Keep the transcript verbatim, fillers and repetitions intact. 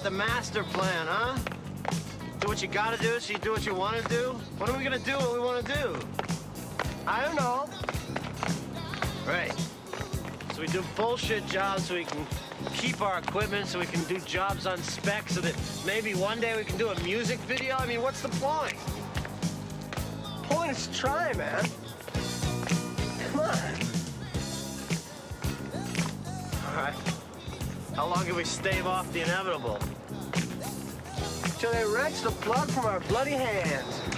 the master plan, huh? Do what you gotta do so you do what you want to do? When are we gonna do what we want to do? I don't know. Right. So we do bullshit jobs so we can keep our equipment, so we can do jobs on spec, so that maybe one day we can do a music video? I mean, what's the point? Point is to try, man. Come on. All right. How long can we stave off the inevitable? Till they wrench the blood from our bloody hands.